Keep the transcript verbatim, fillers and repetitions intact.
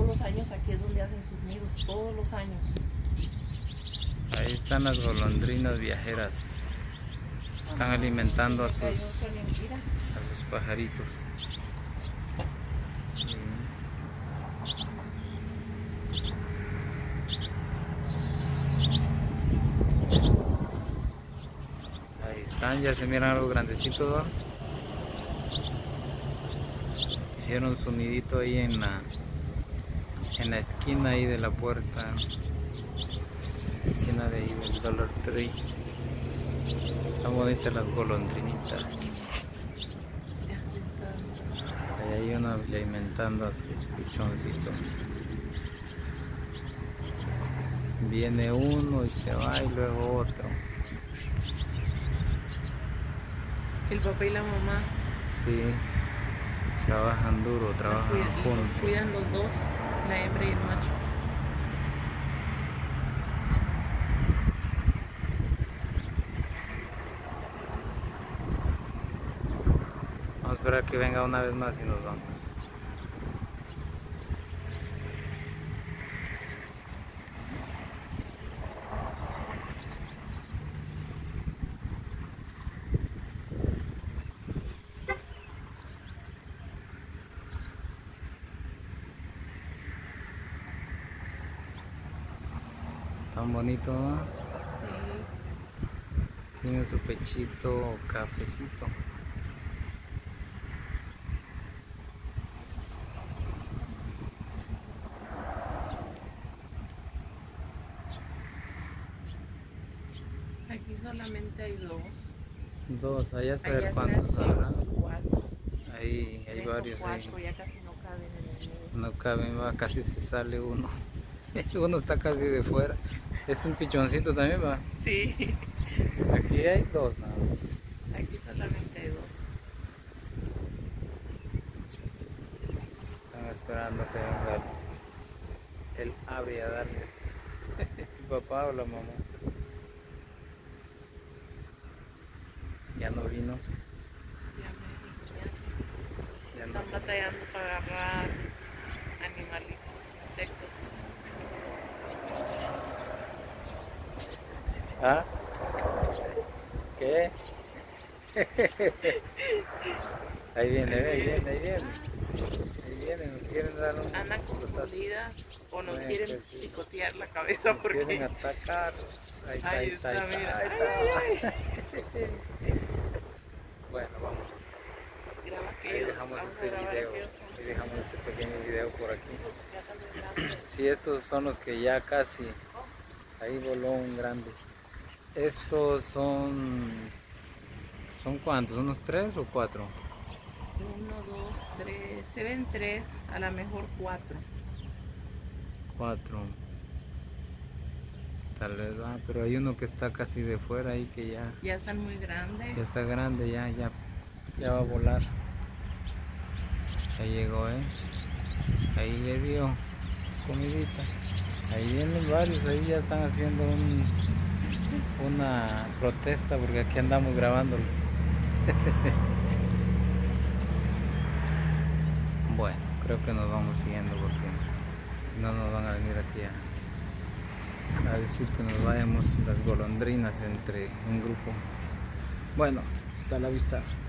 los años aquí es donde hacen sus nidos, todos los años. Ahí están las golondrinas viajeras. Están alimentando a sus, a sus pajaritos. Sí. Ahí están, ya se miran algo grandecitos, ¿no? Hicieron su nidito ahí en la en la esquina ahí de la puerta, esquina de ahí del Dollar Tree. Están bonitas las golondrinitas. Ahí hay uno alimentando a sus pichoncitos. Viene uno y se va y luego otro. El papá y la mamá. Sí, trabajan duro, trabajan cuidan, juntos. Los cuidan los dos, la hembra y el macho. Vamos a esperar que venga una vez más y nos vamos. Tan bonito, ¿no? Sí. Tiene su pechito cafecito. Aquí solamente hay dos. Dos, allá a saber cuántos habrá. Cuatro. Ahí hay varios cuatro, ahí. Ya casi no caben en el nido. No caben, va, casi se sale uno. Uno está casi de fuera. Es un pichoncito también, va. Sí. Aquí hay dos nada más. Aquí solamente hay dos. Están esperando que venga el ave a darles. ¿El papá o la mamá? Ya no vino. Ya me ya Ya Están no. batallando para agarrar animalitos, insectos. ¿Ah? ¿Qué? Ahí viene, ahí viene, ahí viene. Ahí viene, nos quieren dar un... Andan confundidas o nos Bueno, quieren pues sí. picotear la cabeza Nos porque... quieren atacar. Ahí está, Ahí ahí está, ahí está, está, mira. ahí Ay, está. ay, Bueno, vamos. Graba Ahí aquellos, dejamos vamos a este grabar video. aquellos. Ahí dejamos este pequeño video por aquí. Ya también grandes. Sí, estos son los que ya casi... Ahí voló un grande. Estos son... ¿Son cuántos? ¿Unos tres o cuatro? Uno, dos, tres, se ven tres, a lo mejor cuatro. Cuatro. Tal vez, ah, pero hay uno que está casi de fuera ahí que ya... Ya están muy grandes. Ya está grande, ya, ya, ya va a volar. Ya llegó, ¿eh? Ahí le dio comidita. Ahí vienen varios, ahí ya están haciendo un, una protesta porque aquí andamos grabándolos. Bueno, creo que nos vamos siguiendo porque si no nos van a venir aquí a, a decir que nos vayamos las golondrinas entre un grupo. Bueno, hasta la vista.